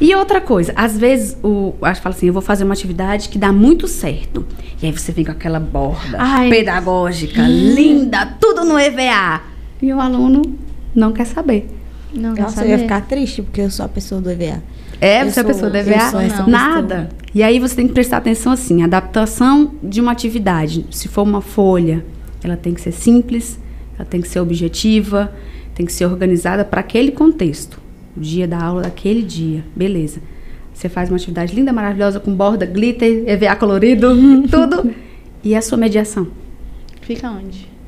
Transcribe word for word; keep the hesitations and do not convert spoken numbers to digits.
E outra coisa, às vezes, o, acho que fala assim, eu vou fazer uma atividade que dá muito certo. E aí você vem com aquela borda Ai. pedagógica, hum. linda, tudo no E V A. E o aluno não quer saber. Não quer Nossa, saber. eu ia ficar triste porque eu sou a pessoa do E V A. É, eu você sou, é a pessoa do E V A? Eu sou essa Nada. pessoa. E aí você tem que prestar atenção assim, a adaptação de uma atividade. Se for uma folha, ela tem que ser simples, ela tem que ser objetiva, tem que ser organizada para aquele contexto. O dia da aula daquele dia. Beleza. Você faz uma atividade linda, maravilhosa, com borda, glitter, E V A colorido, tudo. E a sua mediação? Fica onde?